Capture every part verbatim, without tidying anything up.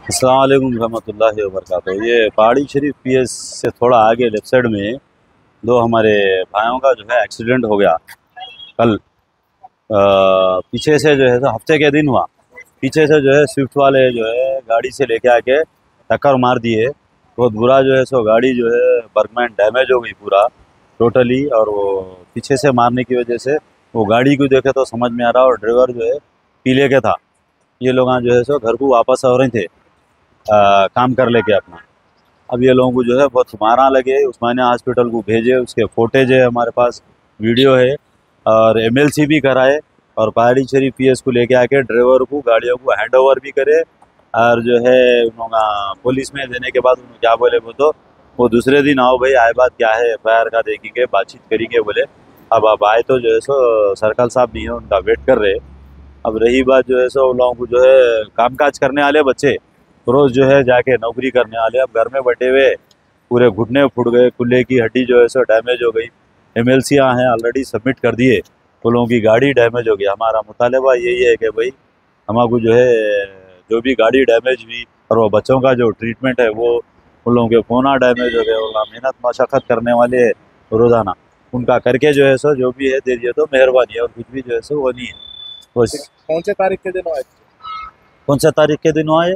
अस्सलाम वालेकुम रहमतुल्लाहि व बरकातहू। ये पहाड़ी शरीफ पीएस से थोड़ा आगे लेफ्ट साइड में दो हमारे भाइयों का जो है एक्सीडेंट हो गया कल। अ, पीछे से जो है तो हफ्ते के दिन हुआ। पीछे से जो है स्विफ्ट वाले जो है गाड़ी से लेके आके टक्कर मार दिए। बहुत बुरा जो है सो गाड़ी जो है बर्गमैन डैमेज हो गई पूरा टोटली। और वो पीछे से मारने की वजह से वो गाड़ी को देखे तो समझ में आ रहा, और ड्राइवर जो है पीले के था। ये लोग जो है सो घर को वापस आ रहे थे आ, काम कर लेके अपना। अब ये लोगों को जो है बहुत मारा लगे, उस्मानिया हॉस्पिटल को भेजे, उसके फोटेज है हमारे पास, वीडियो है, और एमएलसी भी कराए। और पहाड़ी शरीफ पीएस को लेके आके ड्राइवर को गाड़ियों को हैंड ओवर भी करे। और जो है उन्होंने पुलिस में देने के बाद उन्होंने क्या बोले, वो तो वो दूसरे दिन आओ भाई, आए बात क्या है, एफ आई आर का देखेंगे, बातचीत करेंगे बोले। अब अब आए तो जो है सो सर्कल साहब नहीं है, उनका वेट कर रहे। अब रही बात जो है सो उन लोगों को जो है काम काज करने वाले बच्चे रोज जो है जाके नौकरी करने वाले, अब घर में बैठे हुए पूरे घुटने फूट गए, कुल्ले की हड्डी जो है सो डैमेज हो गई। एमएलसीआं हैं ऑलरेडी सबमिट कर दिए, वो लोगों की गाड़ी डैमेज हो गई। हमारा मुतालबा यही है कि भाई हमको जो है जो भी गाड़ी डैमेज हुई और वो बच्चों का जो ट्रीटमेंट है वो उन लोगों के फोना डैमेज हो गए, उनका मेहनत मशक्क़त करने वाले रोज़ाना उनका करके जो है सो जो भी है दे दिए तो मेहरबानी है, और कुछ भी जो है सो वो नहीं है बस। कौन से तारीख के दिन हुआ है? कौन सा तारीख के दिन हुआ है?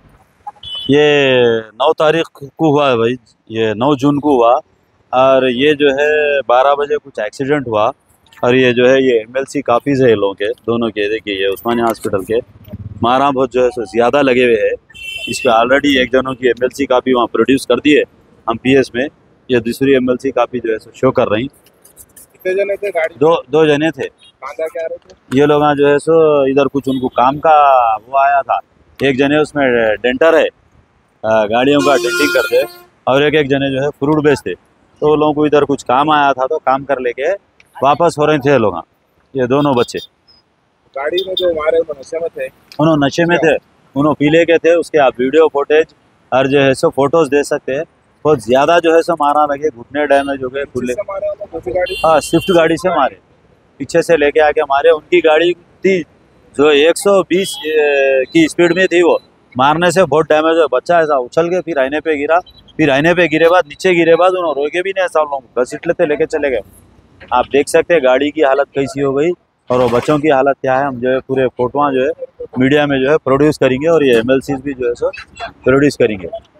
ये नौ तारीख को हुआ है भाई, ये नौ जून को हुआ। और ये जो है बारह बजे कुछ एक्सीडेंट हुआ। और ये जो है ये एमएलसी काफ़ी है लोगों के, दोनों के। देखिए ये उस्मानिया हॉस्पिटल के मारा बहुत जो है सो ज़्यादा लगे हुए हैं इस पर। ऑलरेडी एक जनों की एमएलसी काफ़ी वहाँ प्रोड्यूस कर दी है हम पीएस में। ये दूसरी एमएलसी काफ़ी जो है सो शो कर रही। कितने जने थे गाड़ी? दो दो जने थे। कहाँ जाके आ रहे थे? ये लोग जो है सो इधर कुछ उनको काम का वो आया था। एक जने उसमें डेंटर है, आ, गाड़ियों का डेंटिंग करते, और एक एक जने जो है फ्रूट बेचते। तो वो लोगों को इधर कुछ काम आया था तो काम कर लेके वापस हो रहे थे लोग। ये दोनों बच्चे गाड़ी में जो मारे वो नशे में थे? उन्होंने नशे में थे, उन्होंने पीले के थे। उसके आप वीडियो फुटेज और जो है सो फोटोज दे सकते हैं। बहुत ज़्यादा जो है सो मारा लगे, घुटने डैमेज हो गए, खुले। हाँ स्विफ्ट गाड़ी से मारे, पीछे से लेके आके मारे। उनकी गाड़ी थी जो एक सौ बीस की स्पीड में थी, वो मारने से बहुत डैमेज हुआ। बच्चा ऐसा उछल के फिर आईने पे गिरा, फिर आईने पे गिरे बाद नीचे गिरे बाद उन्होंने रोके भी नहीं, ऐसा लोग घसीट लेते लेके चले गए। आप देख सकते हैं गाड़ी की हालत कैसी हो गई और वो बच्चों की हालत क्या है। हम जो है पूरे फोटोआं जो है मीडिया में जो है प्रोड्यूस करेंगे, और ये एमएलसीज भी जो है सो प्रोड्यूस करेंगे।